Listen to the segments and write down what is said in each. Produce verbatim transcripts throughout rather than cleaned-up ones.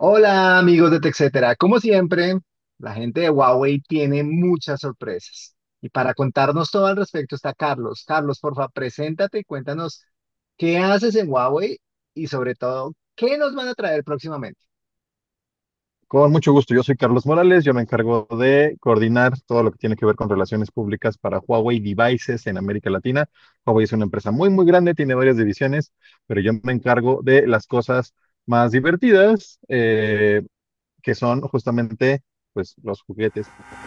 Hola amigos de TechCetera, como siempre, la gente de Huawei tiene muchas sorpresas. Y para contarnos todo al respecto está Carlos. Carlos, porfa, preséntate y cuéntanos qué haces en Huawei y sobre todo, qué nos van a traer próximamente. Con mucho gusto, yo soy Carlos Morales, yo me encargo de coordinar todo lo que tiene que ver con relaciones públicas para Huawei Devices en América Latina. Huawei es una empresa muy, muy grande, tiene varias divisiones, pero yo me encargo de las cosas más divertidas, eh, que son justamente pues, los juguetes.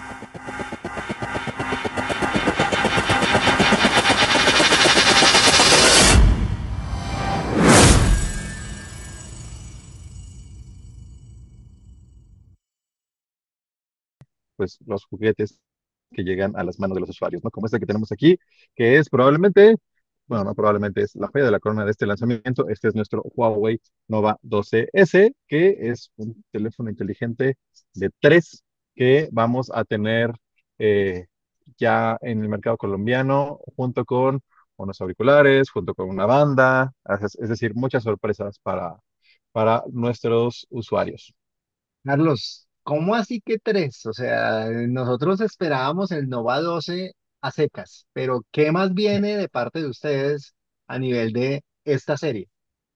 Pues, los juguetes que llegan a las manos de los usuarios, ¿no? Como este que tenemos aquí, que es probablemente, bueno, no probablemente es la joya de la corona de este lanzamiento. Este es nuestro Huawei Nova doce S, que es un teléfono inteligente de tres que vamos a tener eh, ya en el mercado colombiano, junto con unos auriculares, junto con una banda, es, es decir, muchas sorpresas para, para nuestros usuarios. Carlos, ¿cómo así que tres? O sea, nosotros esperábamos el Nova doce a secas, pero ¿qué más viene de parte de ustedes a nivel de esta serie?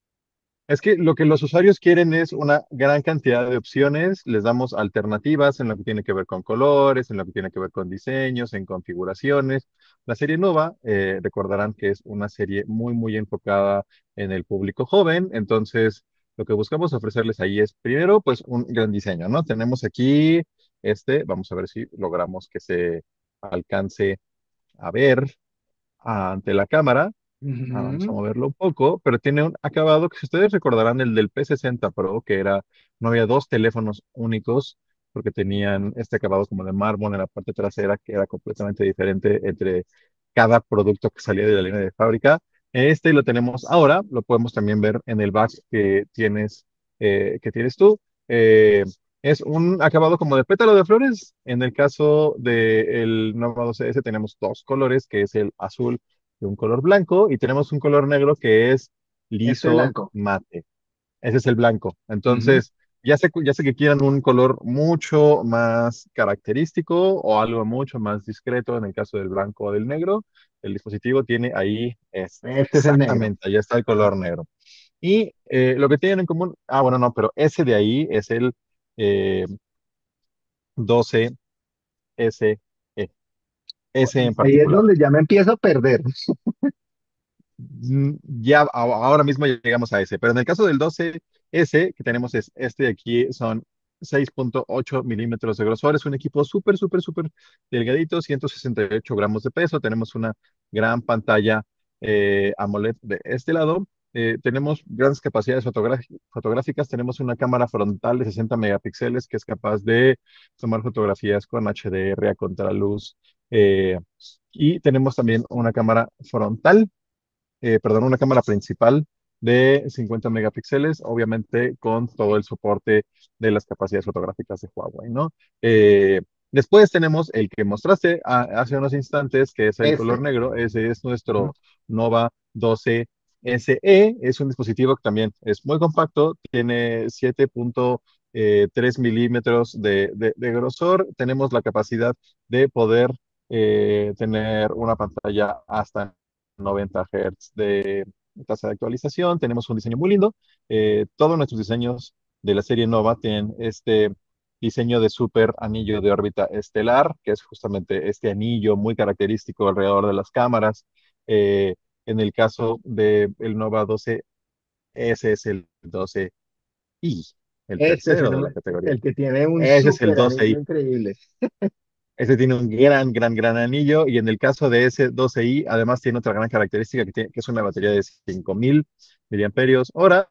Es que lo que los usuarios quieren es una gran cantidad de opciones, les damos alternativas en lo que tiene que ver con colores, en lo que tiene que ver con diseños, en configuraciones. La serie Nova, eh, recordarán que es una serie muy, muy enfocada en el público joven, entonces lo que buscamos ofrecerles ahí es primero, pues un gran diseño, ¿no? Tenemos aquí este, vamos a ver si logramos que se alcance a ver ante la cámara. Ah, vamos a Ujú. moverlo un poco, pero tiene un acabado que si ustedes recordarán el del P sesenta Pro, que era, no había dos teléfonos únicos, porque tenían este acabado como de mármol en la parte trasera, que era completamente diferente entre cada producto que salía de la línea de fábrica. Este lo tenemos ahora, lo podemos también ver en el back que tienes, eh, que tienes tú. Eh, es un acabado como de pétalo de flores. En el caso del Nova doce S tenemos dos colores, que es el azul de un color blanco y tenemos un color negro que es Este liso blanco. mate. Ese es el blanco. Ujú. Entonces, ya sé, ya sé que quieran un color mucho más característico o algo mucho más discreto en el caso del blanco o del negro. El dispositivo tiene ahí este, Este es el negro. exactamente, ya está el color negro. Y eh, lo que tienen en común, ah, bueno, no, pero ese de ahí es el eh, doce S E, ese en Ahí es particular. donde ya me empiezo a perder. Mm, Ya a- ahora mismo llegamos a ese, pero en el caso del doce S que tenemos es este de aquí, son seis punto ocho milímetros de grosor, es un equipo súper, súper, súper delgadito, ciento sesenta y ocho gramos de peso, tenemos una gran pantalla eh, AMOLED de este lado, eh, tenemos grandes capacidades fotográfi- fotográficas, tenemos una cámara frontal de sesenta megapíxeles que es capaz de tomar fotografías con H D R a contraluz, eh, y tenemos también una cámara frontal, eh, perdón, una cámara principal de cincuenta megapíxeles, obviamente con todo el soporte de las capacidades fotográficas de Huawei, ¿no? Eh, Después tenemos el que mostraste a- hace unos instantes, que es el color Este. negro. Ese es Ujú. nuestro Nova doce S E. Es un dispositivo que también es muy compacto, tiene siete punto tres milímetros de, de- de grosor. Tenemos la capacidad de poder eh, tener una pantalla hasta noventa Hz de tasa de actualización. Tenemos un diseño muy lindo. Eh, todos nuestros diseños de la serie Nova tienen este diseño de super anillo de órbita estelar, que es justamente este anillo muy característico alrededor de las cámaras. Eh, en el caso del Nova doce, ese es el doce i, el Este es tercero de la el, categoría. el que tiene un Ese es el súper doce anillo i. increíble. Este tiene un gran, gran, gran anillo y en el caso de ese doce i, además tiene otra gran característica que, tiene- que es una batería de cinco mil miliamperios hora.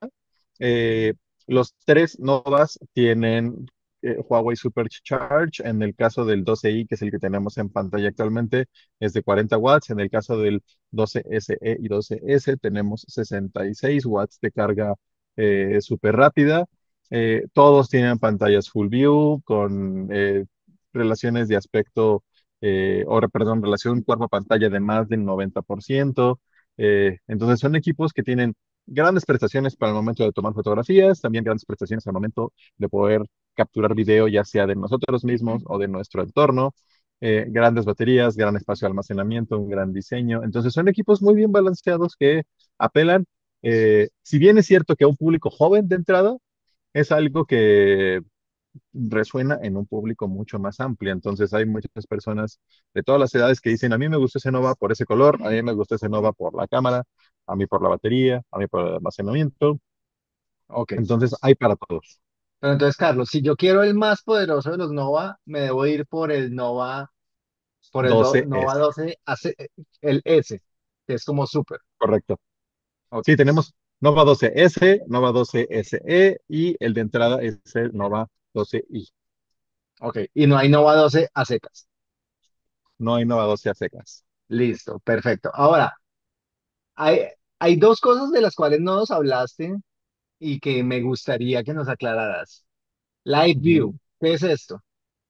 Eh, los tres Novas tienen eh, Huawei Supercharge. En el caso del doce i, que es el que tenemos en pantalla actualmente, es de cuarenta watts. En el caso del doce S E y doce S tenemos sesenta y seis watts de carga eh, súper rápida. Eh, todos tienen pantallas Full View con eh, relaciones de aspecto, eh, o re- perdón, relación cuerpo-pantalla de más del noventa por ciento. Eh, entonces son equipos que tienen grandes prestaciones para el momento de tomar fotografías, también grandes prestaciones al momento de poder capturar video, ya sea de nosotros mismos o de nuestro entorno. Eh, grandes baterías, gran espacio de almacenamiento, un gran diseño. Entonces son equipos muy bien balanceados que apelan, eh, si bien es cierto que a un público joven de entrada, es algo que resuena en un público mucho más amplio. Entonces hay muchas personas de todas las edades que dicen, a mí me gusta ese Nova por ese color, a mí me gusta ese Nova por la cámara, a mí por la batería, a mí por el almacenamiento. Ok. Entonces hay para todos. Pero entonces, Carlos, si yo quiero el más poderoso de los Nova, me debo ir por el Nova, por el do- Nova doce S, doce, AC, el S, que es como súper. correcto. Ok, Sí, tenemos Nova doce S, Nova doce S E y el de entrada es el Nova doce i. ok. Y no hay Nova doce a secas. No hay Nova doce a secas. Listo, perfecto. Ahora, hay, hay dos cosas de las cuales no nos hablaste y que me gustaría que nos aclararas. Live Ujú. View, ¿qué es esto?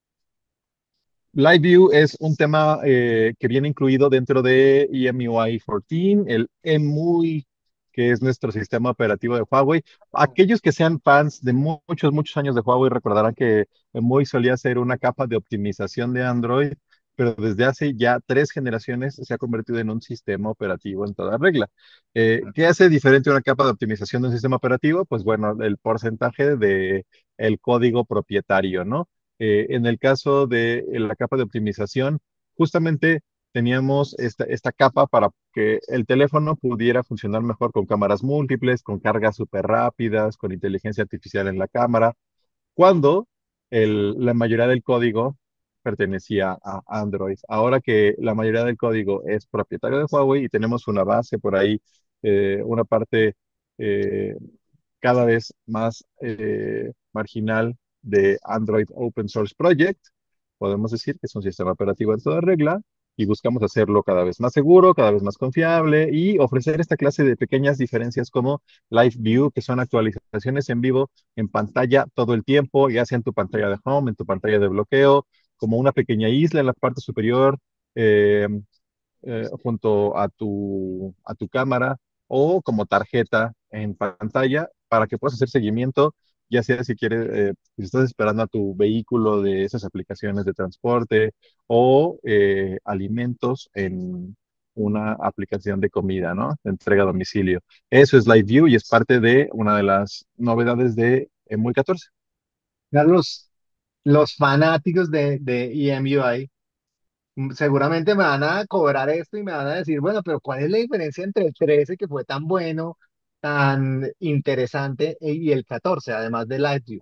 Live View es un tema eh, que viene incluido dentro de E M U I catorce, el E M U I, que es nuestro sistema operativo de Huawei. Aquellos que sean fans de mu- muchos, muchos años de Huawei recordarán que E M U I solía ser una capa de optimización de Android, pero desde hace ya tres generaciones se ha convertido en un sistema operativo en toda regla. Eh, ¿qué hace diferente una capa de optimización de un sistema operativo? Pues bueno, el porcentaje de el código propietario, ¿no? Eh, en el caso de eh, la capa de optimización, justamente teníamos esta, esta capa para que el teléfono pudiera funcionar mejor con cámaras múltiples, con cargas súper rápidas, con inteligencia artificial en la cámara, cuando el- la mayoría del código pertenecía a Android. Ahora que la mayoría del código es propietario de Huawei y tenemos una base por ahí, eh, una parte eh, cada vez más eh, marginal de Android Open Source Project. Podemos decir que es un sistema operativo en toda regla y buscamos hacerlo cada vez más seguro, cada vez más confiable y ofrecer esta clase de pequeñas diferencias como Live View, que son actualizaciones en vivo en pantalla todo el tiempo, ya sea en tu pantalla de home, en tu pantalla de bloqueo, como una pequeña isla en la parte superior. eh, eh, junto a tu, a tu cámara o como tarjeta en pantalla para que puedas hacer seguimiento, ya sea si quieres, eh, si estás esperando a tu vehículo de esas aplicaciones de transporte o eh, alimentos en una aplicación de comida, ¿no? De entrega a domicilio. Eso es Live View y es parte de una de las novedades de E M U I catorce. Carlos, los fanáticos de, de E M U I mm, seguramente me van a cobrar esto y me van a decir, bueno, pero ¿cuál es la diferencia entre el trece que fue tan bueno, tan interesante, e- y el catorce, además de Live View?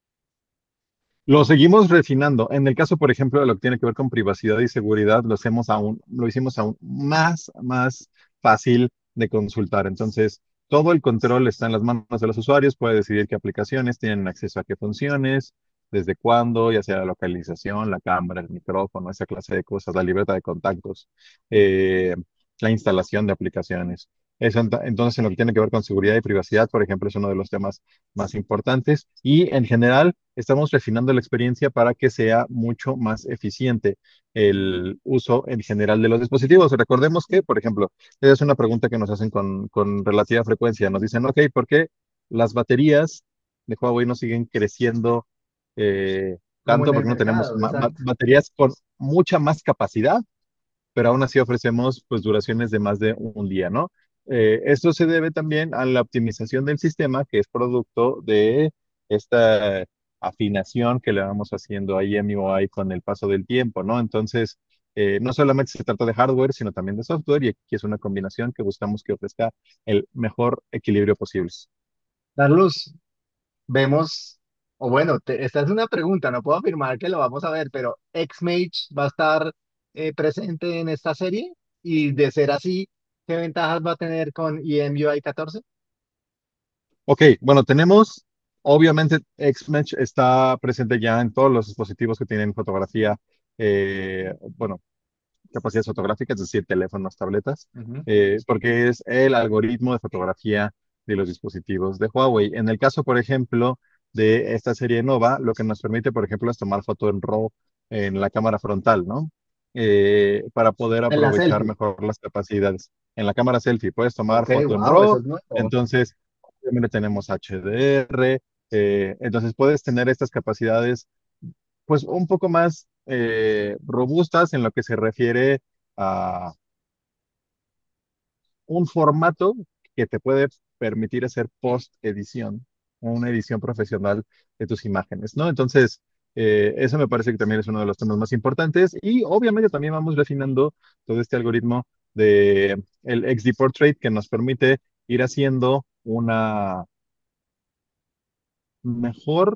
Lo seguimos refinando. En el caso, por ejemplo, de lo que tiene que ver con privacidad y seguridad, lo hacemos aún, lo hicimos aún más, más fácil de consultar. Entonces, todo el control está en las manos de los usuarios, puede decidir qué aplicaciones tienen acceso a qué funciones, desde cuándo, ya sea la localización, la cámara, el micrófono, esa clase de cosas, la libreta de contactos, eh, la instalación de aplicaciones. Eso, ent- entonces, en lo que tiene que ver con seguridad y privacidad, por ejemplo, es uno de los temas más importantes. Y en general, estamos refinando la experiencia para que sea mucho más eficiente el uso en general de los dispositivos. Recordemos que, por ejemplo, esa es una pregunta que nos hacen con, con relativa frecuencia. Nos dicen, ok, ¿por qué las baterías de Huawei no siguen creciendo eh, Como tanto? en el Porque no tenemos mercado, ma- ma- exacto. baterías con mucha más capacidad, pero aún así ofrecemos pues duraciones de más de un día, ¿no? Eh, esto se debe también a la optimización del sistema, que es producto de esta afinación que le vamos haciendo a E M U I con el paso del tiempo, ¿no? Entonces, eh, no solamente se trata de hardware, sino también de software, y aquí es una combinación que buscamos que ofrezca el mejor equilibrio posible. Carlos, vemos, o bueno, te- esta es una pregunta, no puedo afirmar que lo vamos a ver, pero X-Mage va a estar eh, presente en esta serie y de ser así, ¿qué ventajas va a tener con E M U I catorce? Ok, bueno, tenemos, obviamente, Xmech está presente ya en todos los dispositivos que tienen fotografía, eh, bueno, capacidades fotográficas, es decir, teléfonos, tabletas, Ujú. eh, porque es el algoritmo de fotografía de los dispositivos de Huawei. En el caso, por ejemplo, de esta serie Nova, lo que nos permite, por ejemplo, es tomar foto en RAW en la cámara frontal, ¿no? Eh, para poder En la aprovechar selfie. mejor las capacidades. en la cámara selfie, puedes tomar Ok, foto en wow, eso RAW, es nuevo. entonces obviamente tenemos H D R, eh, entonces puedes tener estas capacidades pues un poco más eh, robustas en lo que se refiere a un formato que te puede permitir hacer post-edición, una edición profesional de tus imágenes, ¿no? Entonces, eh, eso me parece que también es uno de los temas más importantes y obviamente también vamos refinando todo este algoritmo de el X D Portrait que nos permite ir haciendo una mejor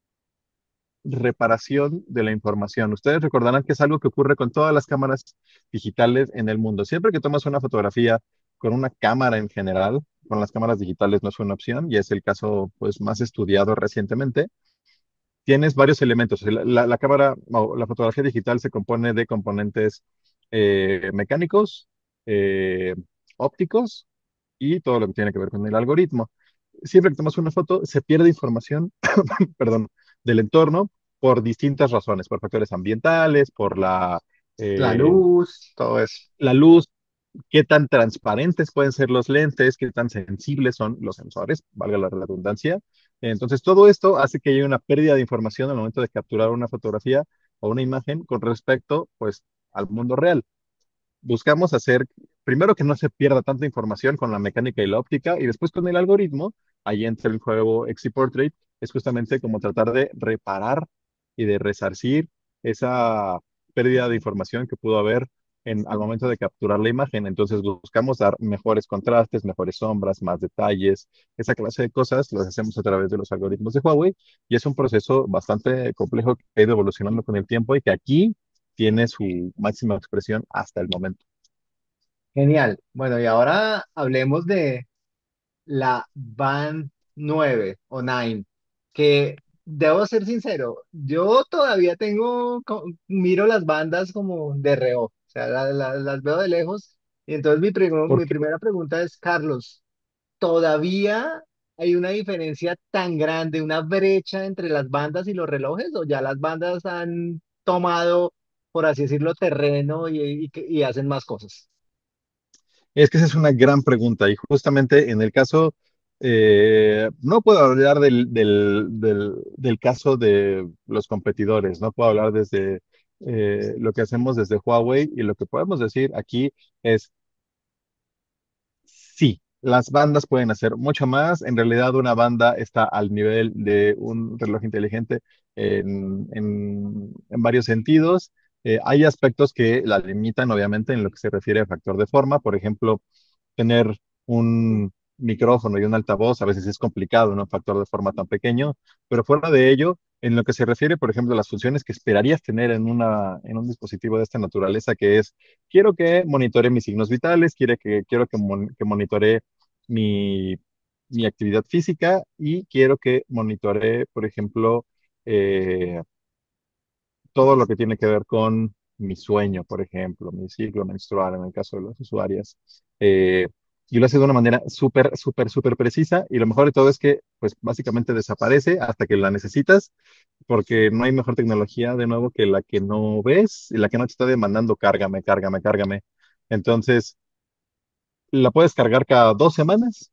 reparación de la información. Ustedes recordarán que es algo que ocurre con todas las cámaras digitales en el mundo. Siempre que tomas una fotografía con una cámara en general, con las cámaras digitales no es una opción y es el caso pues más estudiado recientemente. Tienes varios elementos. La, la- la cámara o la fotografía digital se compone de componentes eh, mecánicos, eh, ópticos y todo lo que tiene que ver con el algoritmo. Siempre que tomas una foto, se pierde información perdón, del entorno por distintas razones, por factores ambientales, por la, La eh, luz, todo eso. la luz, qué tan transparentes pueden ser los lentes, qué tan sensibles son los sensores, valga la redundancia. Entonces, todo esto hace que haya una pérdida de información al momento de capturar una fotografía o una imagen con respecto, pues, al mundo real. Buscamos hacer, primero que no se pierda tanta información con la mecánica y la óptica, y después con el algoritmo, ahí entra el juego X I Portrait, es justamente como tratar de reparar y de resarcir esa pérdida de información que pudo haber en, al momento de capturar la imagen. Entonces buscamos dar mejores contrastes, mejores sombras, más detalles, esa clase de cosas las hacemos a través de los algoritmos de Huawei, y es un proceso bastante complejo que ha ido evolucionando con el tiempo y que aquí tiene su máxima expresión hasta el momento. Genial. Bueno, y ahora hablemos de la Band nueve o nueve, que debo ser sincero, yo todavía tengo, co- miro las bandas como de reojo, o sea, la- la- las veo de lejos. Y entonces mi, pregu- mi Porque primera pregunta es, Carlos, ¿todavía hay una diferencia tan grande, una brecha entre las bandas y los relojes, o ya las bandas han tomado, por así decirlo, terreno y, y que- y hacen más cosas? es que esa es una gran pregunta y justamente en el caso, eh, no puedo hablar del, del, del, del caso de los competidores, no puedo hablar desde eh, lo que hacemos desde Huawei y lo que podemos decir aquí es sí, las bandas pueden hacer mucho más. En realidad, una banda está al nivel de un reloj inteligente en, en- en varios sentidos. Eh, hay aspectos que la limitan, obviamente, en lo que se refiere a factor de forma. Por ejemplo, tener un micrófono y un altavoz a veces es complicado en un factor de forma tan pequeño, pero fuera de ello, en lo que se refiere, por ejemplo, a las funciones que esperarías tener en una, en un dispositivo de esta naturaleza, que es quiero que monitore mis signos vitales, quiere que, quiero que, mon- que monitoree mi, mi actividad física y quiero que monitoree, por ejemplo, eh, todo lo que tiene que ver con mi sueño, por ejemplo, mi ciclo menstrual en el caso de las usuarias. Eh, y lo hace de una manera súper, súper, súper precisa. Y lo mejor de todo es que, pues, básicamente desaparece hasta que la necesitas, porque no hay mejor tecnología, de nuevo, que la que no ves y la que no te está demandando, cárgame, cárgame, cárgame. Entonces, la puedes cargar cada dos semanas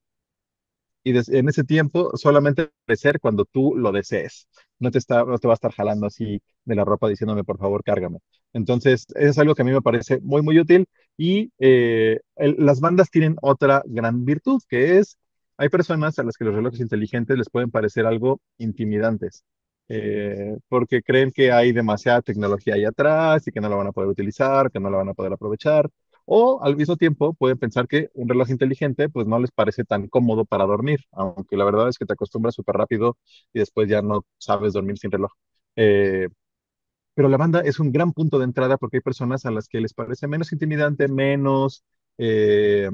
y des- en ese tiempo solamente aparecer cuando tú lo desees. No te está, no te va a estar jalando así de la ropa diciéndome, por favor, cárgame. Entonces, eso es algo que a mí me parece muy, muy útil. Y eh, el- las bandas tienen otra gran virtud, que es, hay personas a las que los relojes inteligentes les pueden parecer algo intimidantes. eh, porque creen que hay demasiada tecnología ahí atrás y que no la van a poder utilizar, que no la van a poder aprovechar. O al mismo tiempo pueden pensar que un reloj inteligente pues no les parece tan cómodo para dormir, aunque la verdad es que te acostumbras súper rápido y después ya no sabes dormir sin reloj. Eh, pero la banda es un gran punto de entrada porque hay personas a las que les parece menos intimidante, menos, eh,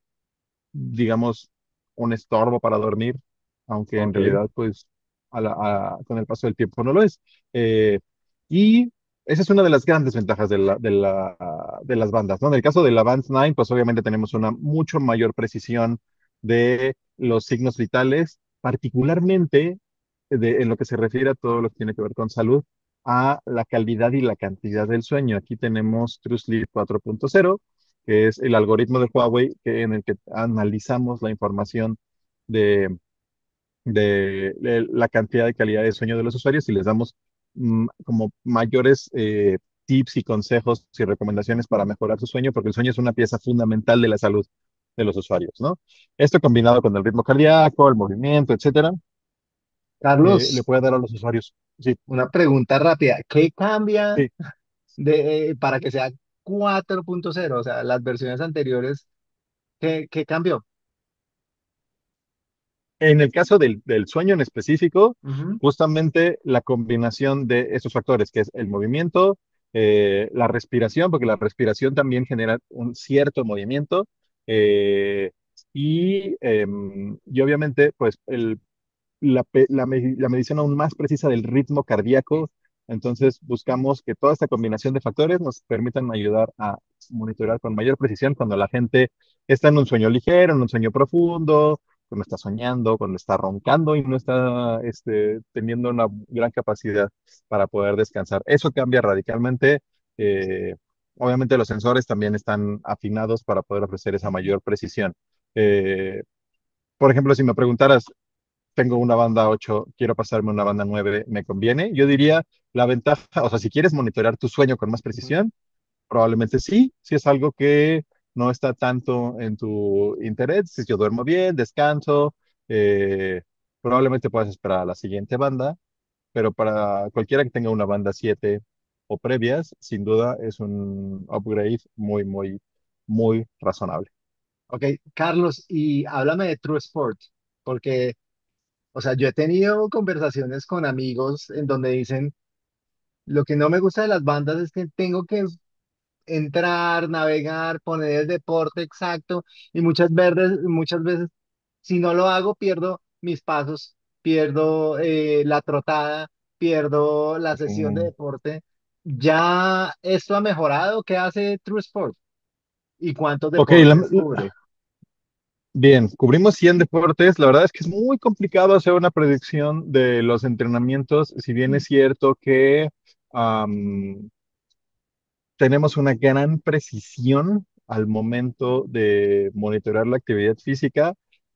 digamos, un estorbo para dormir, aunque en Ok. realidad, pues, a la- a- con el paso del tiempo no lo es. Eh, y esa es una de las grandes ventajas de, la- de, la- de las bandas, ¿no? En el caso de la Band nueve, pues obviamente tenemos una mucho mayor precisión de los signos vitales, particularmente de- en lo que se refiere a todo lo que tiene que ver con salud, a la calidad y la cantidad del sueño. Aquí tenemos True Sleep cuatro punto cero, que es el algoritmo de Huawei que, en el que analizamos la información de, de, de la cantidad de calidad de sueño de los usuarios y les damos mm, como mayores eh, tips y consejos y recomendaciones para mejorar su sueño, porque el sueño es una pieza fundamental de la salud de los usuarios, ¿no? Esto combinado con el ritmo cardíaco, el movimiento, etcétera, eh, le Carlos, puede dar a los usuarios. Sí, una pregunta rápida. ¿Qué cambia sí. de, eh, para que sea cuatro punto cero? O sea, las versiones anteriores, ¿qué, qué cambió? En el caso del, del sueño en específico, Ujú. justamente la combinación de esos factores, que es el movimiento, eh, la respiración, porque la respiración también genera un cierto movimiento, eh, y, em, y obviamente, pues el la, pe- la me- la medición aún más precisa del ritmo cardíaco. Entonces, buscamos que toda esta combinación de factores nos permitan ayudar a monitorear con mayor precisión cuando la gente está en un sueño ligero, en un sueño profundo, cuando está soñando, cuando está roncando y no está este, teniendo una gran capacidad para poder descansar. Eso cambia radicalmente. eh, Obviamente, los sensores también están afinados para poder ofrecer esa mayor precisión. Eh, por ejemplo, si me preguntaras, tengo una banda ocho, quiero pasarme a una banda nueve, ¿me conviene? Yo diría la ventaja, o sea, si quieres monitorear tu sueño con más Ujú. precisión, probablemente sí, si es algo que no está tanto en tu interés, si yo duermo bien, descanso, eh, probablemente puedas esperar a la siguiente banda, pero para cualquiera que tenga una banda siete o previas, sin duda es un upgrade muy, muy, muy razonable. Ok, Carlos, y háblame de True Sport, porque, o sea, yo he tenido conversaciones con amigos en donde dicen, lo que no me gusta de las bandas es que tengo que entrar, navegar, poner el deporte exacto y muchas veces, muchas veces, si no lo hago, pierdo mis pasos, pierdo eh, la trotada, pierdo la sesión de Mm. deporte. ¿Ya esto ha mejorado? ¿Qué hace True Sport? ¿Y cuántos Ok, la, deportes cubre? Bien, cubrimos cien deportes. La verdad es que es muy complicado hacer una predicción de los entrenamientos, si bien es cierto que am, tenemos una gran precisión al momento de monitorear la actividad física.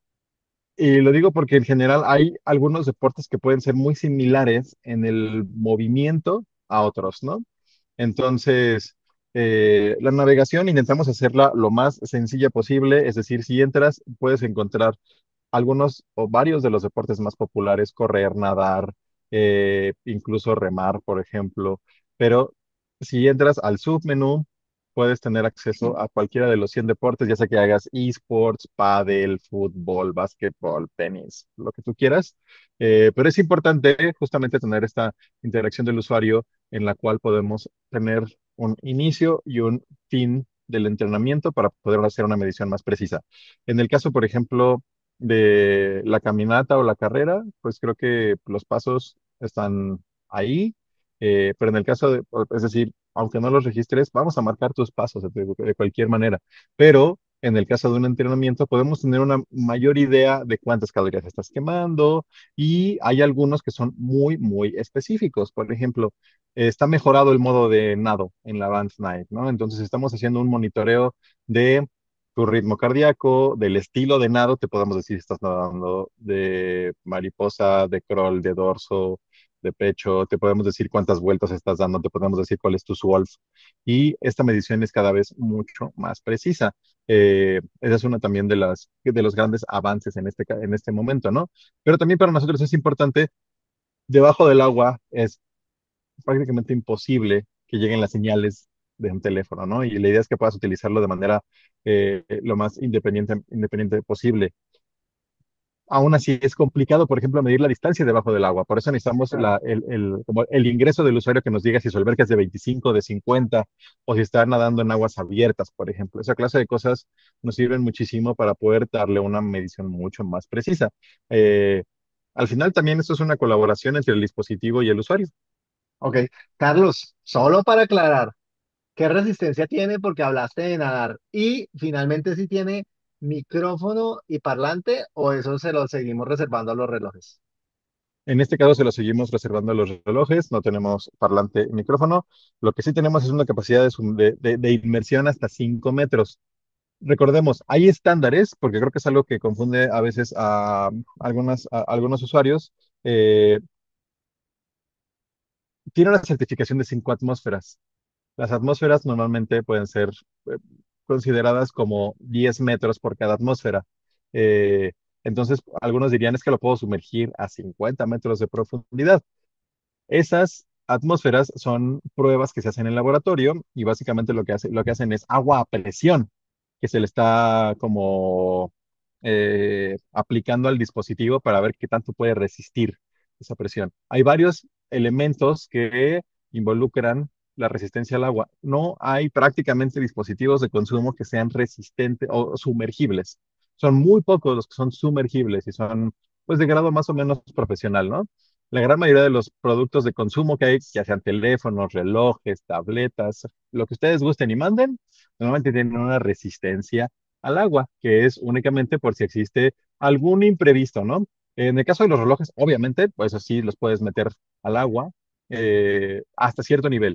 Y lo digo porque en general hay algunos deportes que pueden ser muy similares en el movimiento a otros, ¿no? Entonces, eh, la navegación intentamos hacerla lo más sencilla posible, es decir, si entras, puedes encontrar algunos o varios de los deportes más populares, correr, nadar, eh, incluso remar, por ejemplo. Pero si entras al submenú, puedes tener acceso a cualquiera de los cien deportes, ya sea que hagas esports, pádel, fútbol, básquetbol, tenis, lo que tú quieras. Eh, pero es importante justamente tener esta interacción del usuario en la cual podemos tener un inicio y un fin del entrenamiento para poder hacer una medición más precisa. En el caso, por ejemplo, de la caminata o la carrera, pues creo que los pasos están ahí, eh, pero en el caso de, es decir, aunque no los registres, vamos a marcar tus pasos de, de cualquier manera, pero en el caso de un entrenamiento podemos tener una mayor idea de cuántas calorías estás quemando y hay algunos que son muy, muy específicos. Por ejemplo, eh, está mejorado el modo de nado en la Advanced Night, ¿no? Entonces estamos haciendo un monitoreo de tu ritmo cardíaco, del estilo de nado, te podemos decir si estás nadando de mariposa, de crawl, de dorso, de pecho, te podemos decir cuántas vueltas estás dando, te podemos decir cuál es tu Swolf. Y esta medición es cada vez mucho más precisa. Eh, esa es una también de las de los grandes avances en este, ca- en este momento, ¿no? Pero también para nosotros es importante, debajo del agua es prácticamente imposible que lleguen las señales de un teléfono, ¿no? Y la idea es que puedas utilizarlo de manera eh, lo más independiente, independiente posible. Aún así es complicado, por ejemplo, medir la distancia debajo del agua. Por eso necesitamos Claro. la- el, el- como el ingreso del usuario que nos diga si su alberca es de veinticinco, de cincuenta o si está nadando en aguas abiertas, por ejemplo. Esa clase de cosas nos sirven muchísimo para poder darle una medición mucho más precisa. Eh, Al final también esto es una colaboración entre el dispositivo y el usuario. Ok, Carlos, solo para aclarar, ¿qué resistencia tiene? Porque hablaste de nadar. Y finalmente, si tiene micrófono y parlante, o eso se lo seguimos reservando a los relojes. En este caso se lo seguimos reservando a los relojes, no tenemos parlante y micrófono. Lo que sí tenemos es una capacidad de, zoom- de- de- de inmersión hasta cinco metros. Recordemos, hay estándares, porque creo que es algo que confunde a veces a, algunas, a algunos usuarios. eh, Tiene una certificación de cinco atmósferas. Las atmósferas normalmente pueden ser eh, consideradas como diez metros por cada atmósfera. Eh, entonces, algunos dirían es que lo puedo sumergir a cincuenta metros de profundidad. Esas atmósferas son pruebas que se hacen en laboratorio y básicamente lo que hace- lo que hacen es agua a presión que se le está como eh, aplicando al dispositivo para ver qué tanto puede resistir esa presión. Hay varios elementos que involucran la resistencia al agua. No hay prácticamente dispositivos de consumo que sean resistentes o sumergibles. Son muy pocos los que son sumergibles y son pues de grado más o menos profesional, ¿no? La gran mayoría de los productos de consumo que hay, ya sean teléfonos, relojes, tabletas, lo que ustedes gusten y manden, normalmente tienen una resistencia al agua, que es únicamente por si existe algún imprevisto, ¿no? En el caso de los relojes, obviamente, pues así los puedes meter al agua eh, hasta cierto nivel.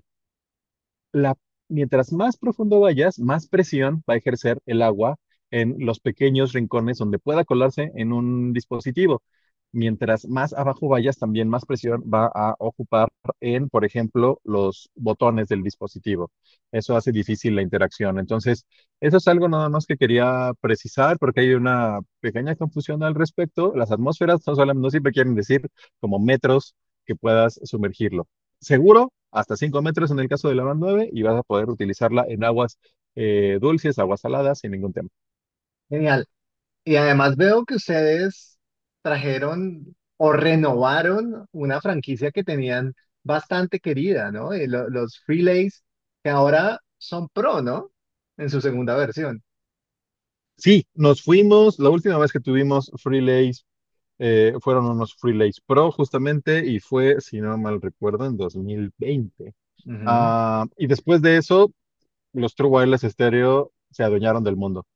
La, Mientras más profundo vayas, más presión va a ejercer el agua en los pequeños rincones donde pueda colarse en un dispositivo. Mientras más abajo vayas, también más presión va a ocupar en, por ejemplo, los botones del dispositivo. Eso hace difícil la interacción. Entonces, eso es algo nada más que quería precisar porque hay una pequeña confusión al respecto. Las atmósferas no, solamente, no siempre quieren decir como metros que puedas sumergirlo. Seguro, hasta cinco metros en el caso de la band nueve y vas a poder utilizarla en aguas eh, dulces, aguas saladas, sin ningún tema. Genial. Y además veo que ustedes trajeron o renovaron una franquicia que tenían bastante querida, ¿no? Eh, lo- los Relays, que ahora son Pro, ¿no? En su segunda versión. Sí, nos fuimos, la última vez que tuvimos Freelays eh, fueron unos Freelays Pro justamente y fue, si no mal recuerdo, en dos mil veinte. Ujú. Ah, y después de eso, los True Wireless Stereo se adueñaron del mundo.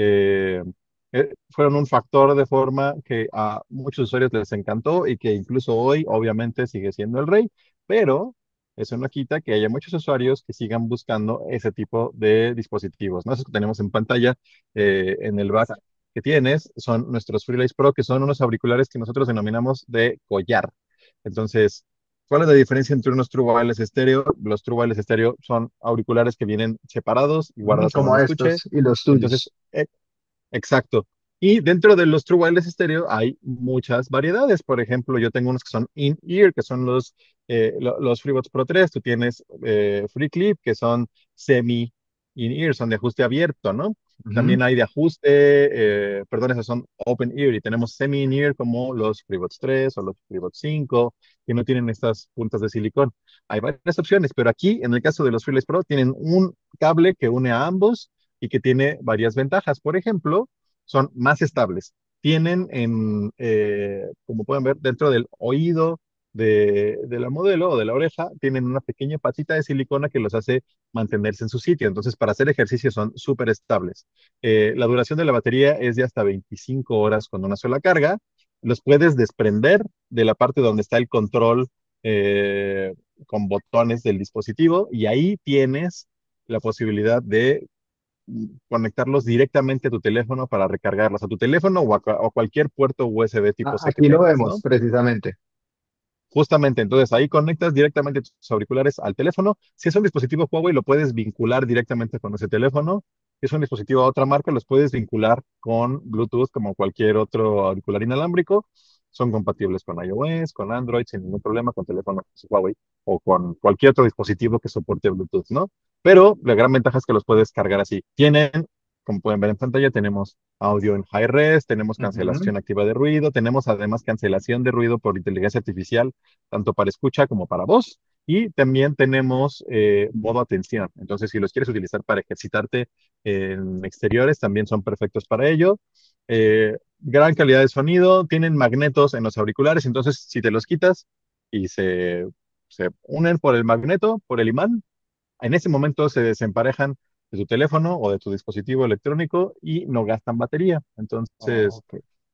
Eh, eh, Fueron un factor de forma que a muchos usuarios les encantó y que incluso hoy obviamente sigue siendo el rey, pero eso no quita que haya muchos usuarios que sigan buscando ese tipo de dispositivos, ¿no? Esos que tenemos en pantalla eh, en el back que tienes son nuestros Freelace Pro, que son unos auriculares que nosotros denominamos de collar. Entonces, ¿cuál es la diferencia entre unos True Wireless estéreo? Los True Wireless estéreo son auriculares que vienen separados y Ujú, guardados en un como estuche. estos y los Entonces, tuyos. e- exacto. Y dentro de los True Wireless estéreo hay muchas variedades. Por ejemplo, yo tengo unos que son in-ear, que son los, eh, lo- los FreeBuds Pro tres. Tú tienes eh, Free Clip, que son semi-in-ear, son de ajuste abierto, ¿no? Ujú. También hay de ajuste, eh, perdón, esos son open ear y tenemos semi-in-ear como los FreeBuds tres o los FreeBuds cinco, que no tienen estas puntas de silicón. Hay varias opciones, pero aquí, en el caso de los FreeLace Pro, tienen un cable que une a ambos y que tiene varias ventajas. Por ejemplo, son más estables. Tienen, en, eh, como pueden ver, dentro del oído de, de la modelo o de la oreja, tienen una pequeña patita de silicona que los hace mantenerse en su sitio. Entonces, para hacer ejercicio son súper estables. Eh, la duración de la batería es de hasta veinticinco horas con una sola carga. Los puedes desprender de la parte donde está el control eh, con botones del dispositivo y ahí tienes la posibilidad de conectarlos directamente a tu teléfono para recargarlos a tu teléfono o a, o cualquier puerto U S B tipo Ah, C que aquí lo tengas, vemos ¿no? precisamente. Justamente, entonces ahí conectas directamente tus auriculares al teléfono. Si es un dispositivo Huawei, lo puedes vincular directamente con ese teléfono. Si es un dispositivo a otra marca, los puedes vincular con Bluetooth como cualquier otro auricular inalámbrico. Son compatibles con iOS, con Android, sin ningún problema, con teléfonos Huawei o con cualquier otro dispositivo que soporte Bluetooth, ¿no? Pero la gran ventaja es que los puedes cargar así. Tienen, como pueden ver en pantalla, tenemos audio en high res, tenemos Ujú. cancelación activa de ruido, tenemos además cancelación de ruido por inteligencia artificial tanto para escucha como para voz. Y también tenemos eh, modo atención. Entonces, si los quieres utilizar para ejercitarte en exteriores, también son perfectos para ello. Eh, gran calidad de sonido, tienen magnetos en los auriculares, entonces si te los quitas y se, se unen por el magneto, por el imán, en ese momento se desemparejan de tu teléfono o de tu dispositivo electrónico y no gastan batería. Oh, Entonces, ok.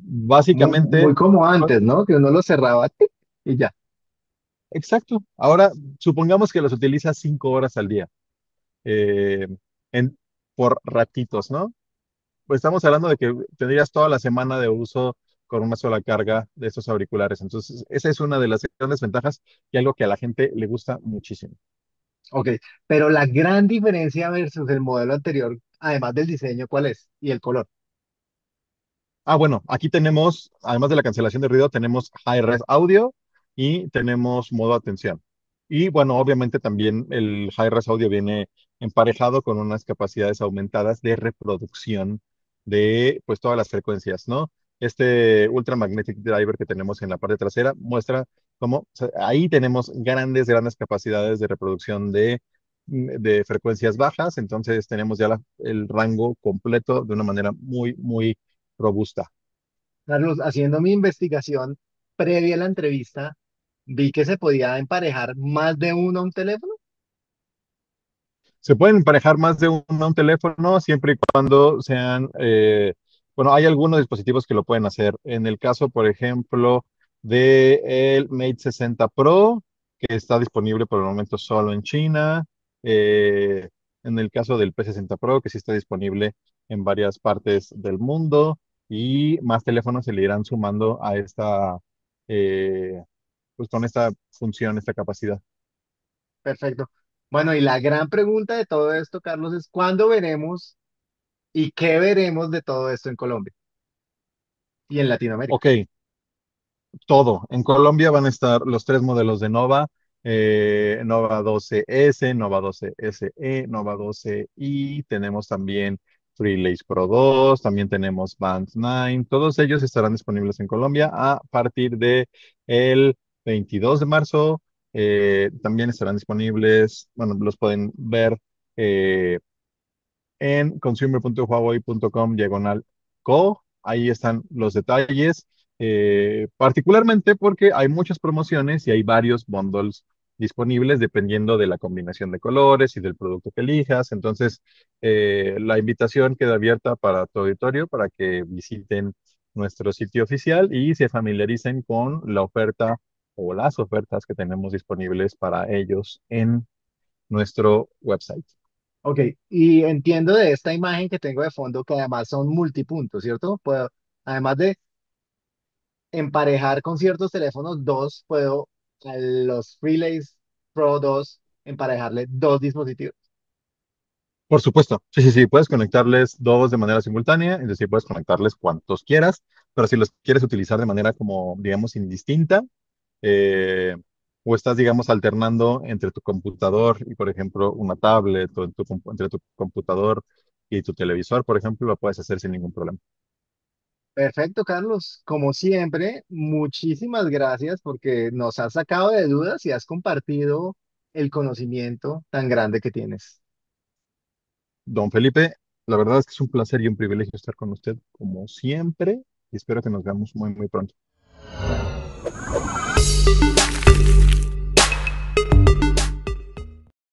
Muy, muy Básicamente, como pues, antes, ¿no? Que uno lo cerraba tic, y ya. exacto. Ahora, supongamos que los utilizas cinco horas al día, eh, en, por ratitos, ¿no? Pues estamos hablando de que tendrías toda la semana de uso con una sola carga de estos auriculares. Entonces, esa es una de las grandes ventajas y algo que a la gente le gusta muchísimo. Ok, pero la gran diferencia versus el modelo anterior, además del diseño, ¿cuál es? Y el color. Ah, bueno, aquí tenemos, además de la cancelación de ruido, tenemos high res audio y tenemos modo atención. Y bueno, obviamente también el high res audio viene emparejado con unas capacidades aumentadas de reproducción de pues todas las frecuencias, ¿no? Este Ultra Magnetic Driver que tenemos en la parte trasera muestra cómo o sea, ahí tenemos grandes, grandes capacidades de reproducción de, de frecuencias bajas. Entonces tenemos ya la- el rango completo de una manera muy, muy robusta. Carlos, haciendo mi investigación previa a la entrevista, vi que se podía emparejar más de uno a un teléfono. Se pueden emparejar más de uno a un teléfono siempre y cuando sean, eh, bueno, hay algunos dispositivos que lo pueden hacer. En el caso, por ejemplo, de el Mate sesenta Pro, que está disponible por el momento solo en China. eh, en el caso del P sesenta Pro, que sí está disponible en varias partes del mundo. Y más teléfonos se le irán sumando a esta, eh, pues con esta función, esta capacidad. Perfecto. Bueno, y la gran pregunta de todo esto, Carlos, es ¿cuándo veremos y qué veremos de todo esto en Colombia y en Latinoamérica? Ok, todo. En Colombia van a estar los tres modelos de Nova, eh, Nova doce S, Nova doce S E, Nova doce i. Tenemos también Freelace Pro dos, también tenemos Band nueve. Todos ellos estarán disponibles en Colombia a partir de el veintidós de marzo. Eh, también estarán disponibles, bueno, los pueden ver eh, en consumer punto huawei punto com diagonal co. Ahí están los detalles, eh, particularmente porque hay muchas promociones y hay varios bundles disponibles dependiendo de la combinación de colores y del producto que elijas. Entonces, eh, la invitación queda abierta para tu auditorio para que visiten nuestro sitio oficial y se familiaricen con la oferta o las ofertas que tenemos disponibles para ellos en nuestro website. Ok, y entiendo de esta imagen que tengo de fondo que además son multipuntos, ¿cierto? Puedo, además de emparejar con ciertos teléfonos dos, puedo a los Relays Pro dos emparejarle dos dispositivos. Por supuesto, sí, sí, sí, puedes conectarles dos de manera simultánea, es decir, puedes conectarles cuantos quieras, pero si los quieres utilizar de manera como, digamos, indistinta, eh, o estás, digamos, alternando entre tu computador y, por ejemplo, una tablet, o en tu compu- entre tu computador y tu televisor, por ejemplo, lo puedes hacer sin ningún problema. Perfecto, Carlos. Como siempre, muchísimas gracias porque nos has sacado de dudas y has compartido el conocimiento tan grande que tienes. Don Felipe, la verdad es que es un placer y un privilegio estar con usted, como siempre, y espero que nos veamos muy, muy pronto. Claro.